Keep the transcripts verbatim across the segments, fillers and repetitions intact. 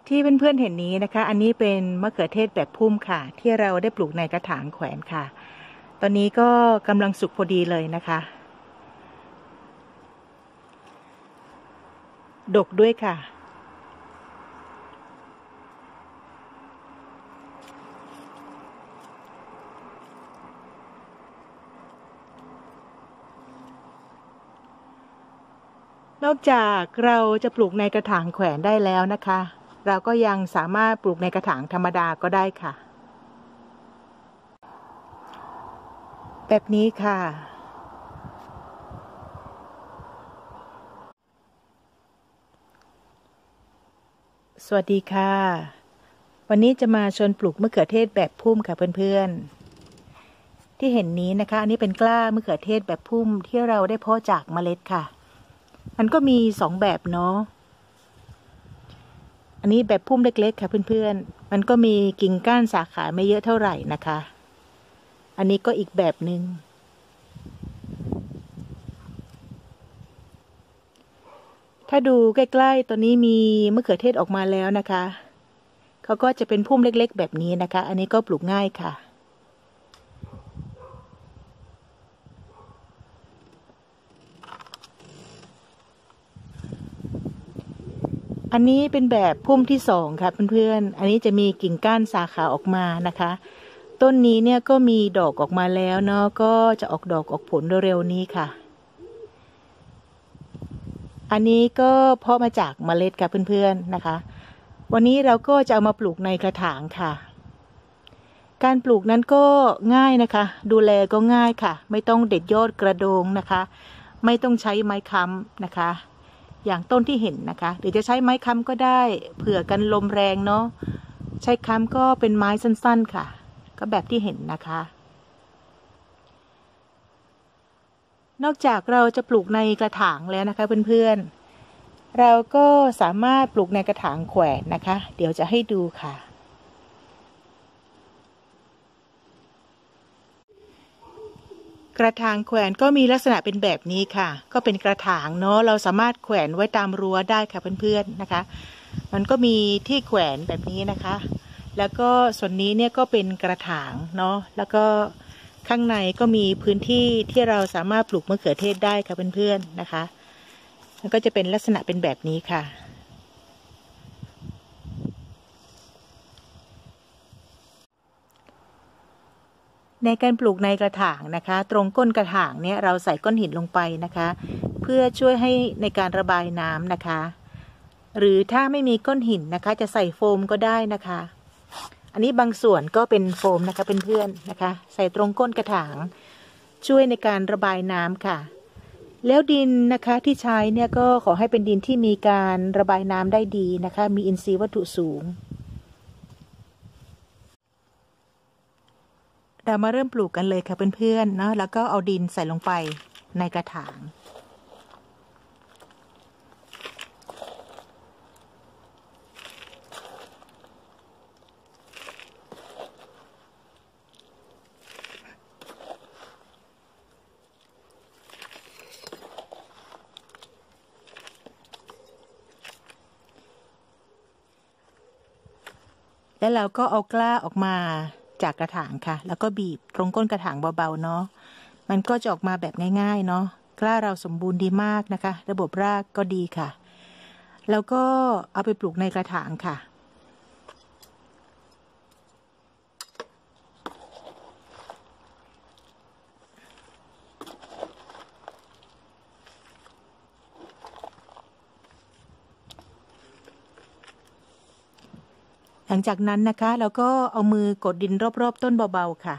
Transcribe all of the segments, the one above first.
ที่เพื่อนๆเห็นนี้นะคะอันนี้เป็นมะเขือเทศแบบพุ่มค่ะที่เราได้ปลูกในกระถางแขวนค่ะตอนนี้ก็กำลังสุกพอดีเลยนะคะดกด้วยค่ะนอกจากเราจะปลูกในกระถางแขวนได้แล้วนะคะเราก็ยังสามารถปลูกในกระถางธรรมดาก็ได้ค่ะแบบนี้ค่ะสวัสดีค่ะวันนี้จะมาชวนปลูกมะเขือเทศแบบพุ่มค่ะเพื่อนๆที่เห็นนี้นะคะอันนี้เป็นกล้ามะเขือเทศแบบพุ่มที่เราได้เพาะจากเมล็ดค่ะมันก็มีสองแบบเนาะอันนี้แบบพุ่มเล็กๆค่ะเพื่อนๆมันก็มีกิ่งก้านสาขาไม่เยอะเท่าไหร่นะคะอันนี้ก็อีกแบบหนึ่งถ้าดูใกล้ๆตอนนี้มีมะเขือเทศออกมาแล้วนะคะเขาก็จะเป็นพุ่มเล็กๆแบบนี้นะคะอันนี้ก็ปลูกง่ายค่ะอันนี้เป็นแบบพุ่มที่สองค่ะเพื่อนๆอันนี้จะมีกิ่งก้านสาขาออกมานะคะต้นนี้เนี่ยก็มีดอกออกมาแล้วเนาะก็จะออกดอกออกผลเร็วๆนี้ค่ะอันนี้ก็เพาะมาจากเมล็ดค่ะเพื่อนๆนะคะวันนี้เราก็จะเอามาปลูกในกระถางค่ะการปลูกนั้นก็ง่ายนะคะดูแลก็ง่ายค่ะไม่ต้องเด็ดยอดกระโดงนะคะไม่ต้องใช้ไม้ค้ำนะคะอย่างต้นที่เห็นนะคะหรือจะใช้ไม้ค้ำก็ได้เผื่อกันลมแรงเนาะใช้ค้ำก็เป็นไม้สั้นๆค่ะก็แบบที่เห็นนะคะนอกจากเราจะปลูกในกระถางแล้วนะคะเพื่อนๆเราก็สามารถปลูกในกระถางแขวนนะคะเดี๋ยวจะให้ดูค่ะกระถางแขวนก็มีลักษณะเป็นแบบนี้ค่ะก็เป็นกระถางเนาะเราสามารถแขวนไว้ตามรั้วได้ค่ะเพื่อนๆนะคะมันก็มีที่แขวนแบบนี้นะคะแล้วก็ส่วนนี้เนี่ยก็เป็นกระถางเนาะแล้วก็ข้างในก็มีพื้นที่ที่เราสามารถปลูกมะเขือเทศได้ค่ะเพื่อนๆนะคะมันก็จะเป็นลักษณะเป็นแบบนี้ค่ะในการปลูกในกระถางนะคะตรงก้นกระถางเนี่ยเราใส่ก้อนหินลงไปนะคะเพื่อช่วยให้ในการระบายน้ำนะคะหรือถ้าไม่มีก้อนหินนะคะจะใส่โฟมก็ได้นะคะอันนี้บางส่วนก็เป็นโฟมนะคะเป็นเพื่อนนะคะใส่ตรงก้นกระถางช่วยในการระบายน้ำค่ะแล้วดินนะคะที่ใช้เนี่ยก็ขอให้เป็นดินที่มีการระบายน้ำได้ดีนะคะมีอินทรีย์วัตถุสูงเรามาเริ่มปลูกกันเลยค่ะเพื่อนๆเนาะแล้วก็เอาดินใส่ลงไปในกระถางแล้วเราก็เอากล้าออกมาจากกระถางค่ะแล้วก็บีบตรงก้นกระถางเบาๆเนาะมันก็จะออกมาแบบง่ายๆเนาะกล้าเราสมบูรณ์ดีมากนะคะระบบรากก็ดีค่ะแล้วก็เอาไปปลูกในกระถางค่ะหลังจากนั้นนะคะเราก็เอามือกดดินรอบๆต้นเบาๆค่ะ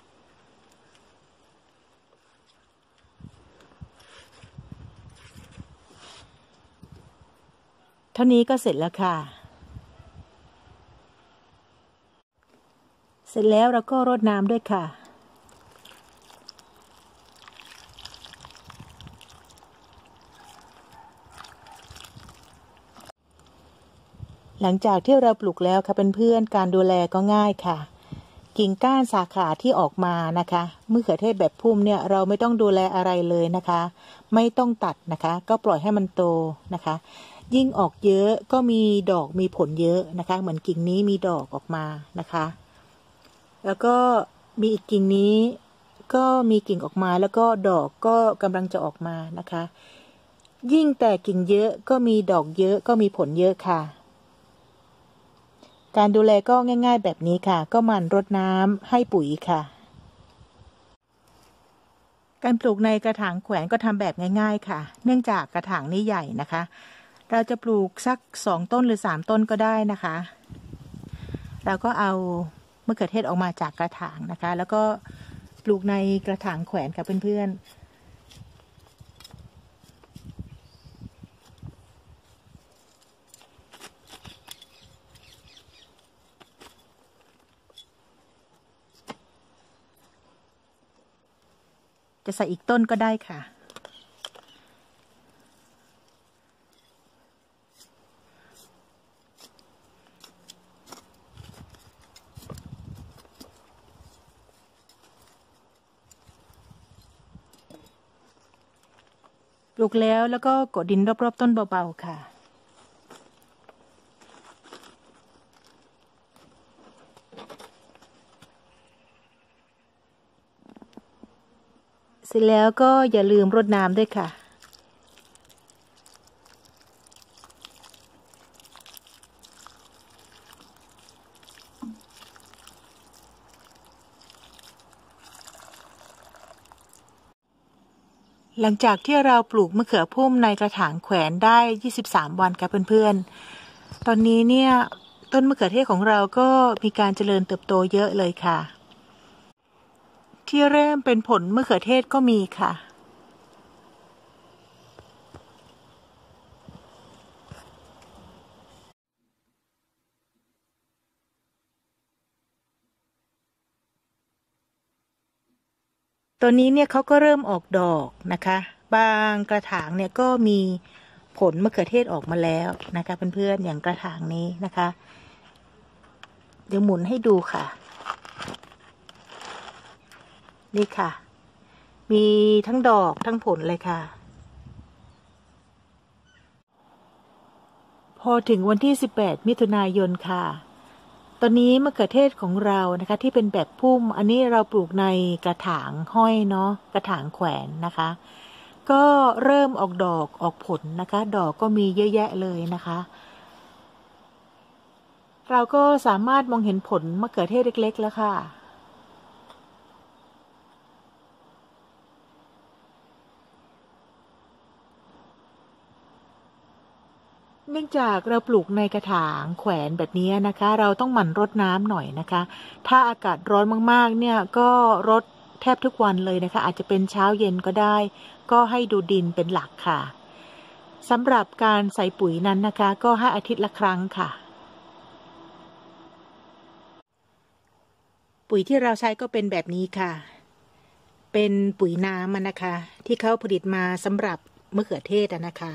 เท่านี้ก็เสร็จแล้วค่ะเสร็จแล้วเราก็รดน้ำด้วยค่ะหลังจากที่เราปลูกแล้วค่ะเพื่อนๆการดูแลก็ง่ายค่ะกิ่งก้านสาขาที่ออกมานะคะมะเขือเทศแบบพุ่มเนี่ยเราไม่ต้องดูแลอะไรเลยนะคะไม่ต้องตัดนะคะก็ปล่อยให้มันโตนะคะยิ่งออกเยอะก็มีดอกมีผลเยอะนะคะเหมือนกิ่งนี้มีดอกออกมานะคะแล้วก็มีอีกกิ่งนี้ก็มีกิ่งออกมาแล้วก็ดอกก็กำลังจะออกมานะคะยิ่งแต่กิ่งเยอะก็มีดอกเยอะก็มีผลเยอะค่ะการดูแลก็ง่ายๆแบบนี้ค่ะก็หมั่นรดน้ำให้ปุ๋ยค่ะการปลูกในกระถางแขวนก็ทำแบบง่ายๆค่ะเนื่องจากกระถางนี้ใหญ่นะคะเราจะปลูกสักสองต้นหรือสามต้นก็ได้นะคะเราก็เอามะเขือเทศออกมาจากกระถางนะคะแล้วก็ปลูกในกระถางแขวนกับเพื่อนๆจะใส่อีกต้นก็ได้ค่ะปลูกแล้วแล้วก็กดดินรอบๆต้นเบาๆค่ะเสร็จแล้วก็อย่าลืมรดน้ำด้วยค่ะหลังจากที่เราปลูกมะเขือพุ่มในกระถางแขวนได้ยี่สิบสามวันค่ะเพื่อนๆตอนนี้เนี่ยต้นมะเขือเทศของเราก็มีการเจริญเติบโตเยอะเลยค่ะที่เริ่มเป็นผลมะเขือเทศก็มีค่ะตัวนี้เนี่ยเขาก็เริ่มออกดอกนะคะบางกระถางเนี่ยก็มีผลมะเขือเทศออกมาแล้วนะคะเพื่อนๆอย่างกระถางนี้นะคะเดี๋ยวหมุนให้ดูค่ะนี่ค่ะมีทั้งดอกทั้งผลเลยค่ะพอถึงวันที่สิบแปดมิถุนายนค่ะตอนนี้มะเขือเทศของเรานะคะที่เป็นแบบพุ่มอันนี้เราปลูกในกระถางห้อยเนาะกระถางแขวนนะคะก็เริ่มออกดอกออกผลนะคะดอกก็มีเยอะแยะเลยนะคะเราก็สามารถมองเห็นผลมะเขือเทศเล็กๆแล้วค่ะเนื่องจากเราปลูกในกระถางแขวนแบบนี้นะคะเราต้องหมั่นรดน้ำหน่อยนะคะถ้าอากาศร้อนมากๆเนี่ยก็รดแทบทุกวันเลยนะคะอาจจะเป็นเช้าเย็นก็ได้ก็ให้ดูดินเป็นหลักค่ะสำหรับการใส่ปุ๋ยนั้นนะคะก็ให้อาทิตย์ละครั้งค่ะปุ๋ยที่เราใช้ก็เป็นแบบนี้ค่ะเป็นปุ๋ยน้ำมันนะคะที่เขาผลิตมาสำหรับมะเขือเทศนะคะ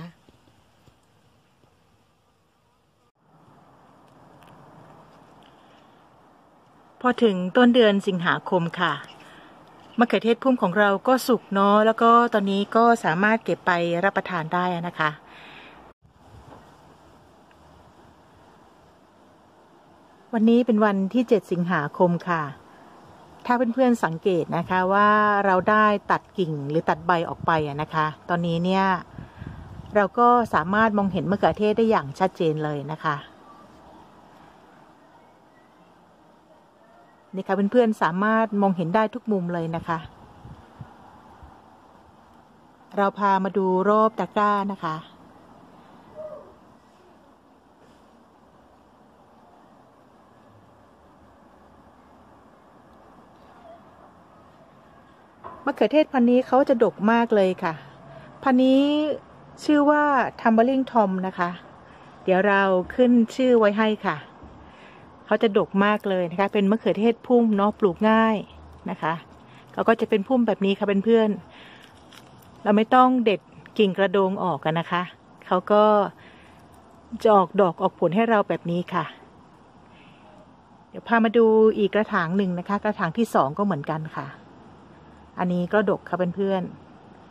พอถึงต้นเดือนสิงหาคมค่ะมะเขือเทศพุ่มของเราก็สุกเนาะแล้วก็ตอนนี้ก็สามารถเก็บไปรับประทานได้นะคะวันนี้เป็นวันที่เจ็ดสิงหาคมค่ะถ้าเพื่อนๆสังเกตนะคะว่าเราได้ตัดกิ่งหรือตัดใบออกไปนะคะตอนนี้เนี่ยเราก็สามารถมองเห็นมะเขือเทศได้อย่างชัดเจนเลยนะคะนี่ค่ะเพื่อนๆสามารถมองเห็นได้ทุกมุมเลยนะคะเราพามาดูรอบตะกร้านะคะมะเขือเทศพันธุ์นี้เขาจะดกมากเลยค่ะพันธุ์นี้ชื่อว่าทัมเบอร์ลิงทอมนะคะเดี๋ยวเราขึ้นชื่อไว้ให้ค่ะเขาจะดกมากเลยนะคะเป็นมะเขือเทศพุ่มเนาะปลูกง่ายนะคะเขาก็จะเป็นพุ่มแบบนี้ค่ะเพื่อนๆเราไม่ต้องเด็ดกิ่งกระโดงออกกันนะคะเขาก็จะออกดอกออกผลให้เราแบบนี้ค่ะเดี๋ยวพามาดูอีกกระถางหนึ่งนะคะ กระถางที่สองก็เหมือนกันค่ะอันนี้ก็ดกค่ะเพื่อนๆ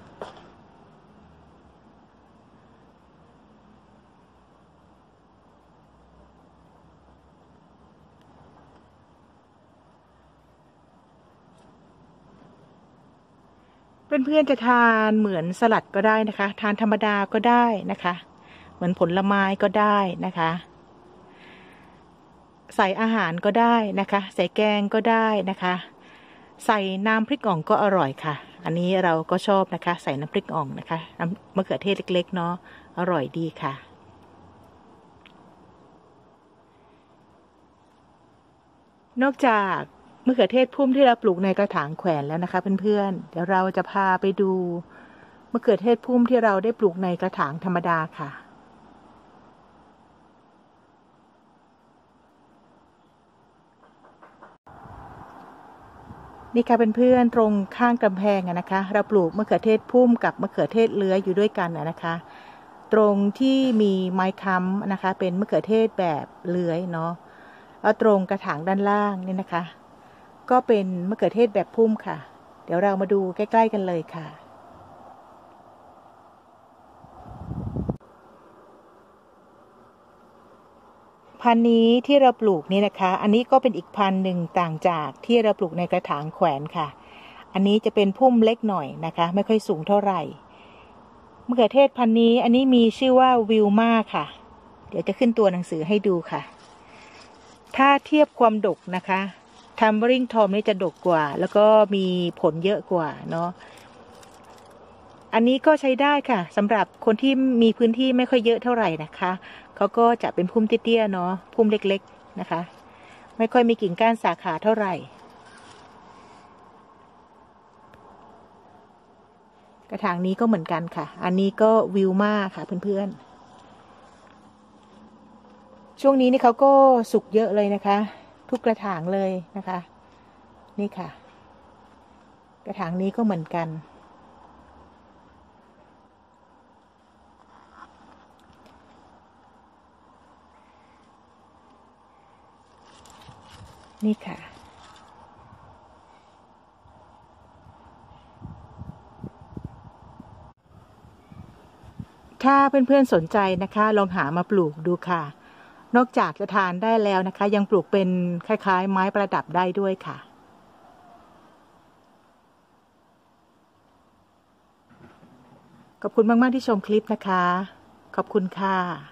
เพื่อนๆจะทานเหมือนสลัดก็ได้นะคะทานธรรมดาก็ได้นะคะเหมือนผลไม้ก็ได้นะคะใส่อาหารก็ได้นะคะใส่แกงก็ได้นะคะใส่น้ำพริกอ่องก็อร่อยค่ะอันนี้เราก็ชอบนะคะใส่น้ำพริกอ่องนะคะน้ำมะเขือเทศเล็กๆเนาะอร่อยดีค่ะนอกจากมะเขือเทศพุ่มที่เราปลูกในกระถางแขวนแล้วนะคะเพื่อนๆเดี๋ยวเราจะพาไปดูมะเขือเทศพุ่มที่เราได้ปลูกในกระถางธรรมดาค่ะนี่ค่ะเพื่อนๆตรงข้างกำแพงนะคะเราปลูกมะเขือเทศพุ่มกับมะเขือเทศเลื้อยอยู่ด้วยกันนะคะตรงที่มีไม้ค้ำนะคะเป็นมะเขือเทศแบบเลื้อยเนาะแล้วตรงกระถางด้านล่างนี่นะคะก็เป็นมะเขือเทศแบบพุ่มค่ะเดี๋ยวเรามาดูใกล้ๆกันเลยค่ะพันธุ์นี้ที่เราปลูกนี่นะคะอันนี้ก็เป็นอีกพันธุ์หนึ่งต่างจากที่เราปลูกในกระถางแขวนค่ะอันนี้จะเป็นพุ่มเล็กหน่อยนะคะไม่ค่อยสูงเท่าไหร่มะเขือเทศพันธุ์นี้อันนี้มีชื่อว่าวิลมาค่ะเดี๋ยวจะขึ้นตัวหนังสือให้ดูค่ะถ้าเทียบความดกนะคะทัมเบอริงทอมนี่จะดกกว่าแล้วก็มีผลเยอะกว่าเนาะอันนี้ก็ใช้ได้ค่ะสำหรับคนที่มีพื้นที่ไม่ค่อยเยอะเท่าไหร่นะคะเขาก็จะเป็นพุ่มเตี้ยๆเนาะพุ่มเล็กๆนะคะไม่ค่อยมีกิ่งก้านสาขาเท่าไหร่กระถางนี้ก็เหมือนกันค่ะอันนี้ก็วิลมาค่ะเพื่อนๆช่วงนี้นี่เขาก็สุกเยอะเลยนะคะทุกกระถางเลยนะคะนี่ค่ะกระถางนี้ก็เหมือนกันนี่ค่ะถ้าเพื่อนๆสนใจนะคะลองหามาปลูกดูค่ะนอกจากจะทานได้แล้วนะคะยังปลูกเป็นคล้ายๆไม้ประดับได้ด้วยค่ะขอบคุณมากๆที่ชมคลิปนะคะขอบคุณค่ะ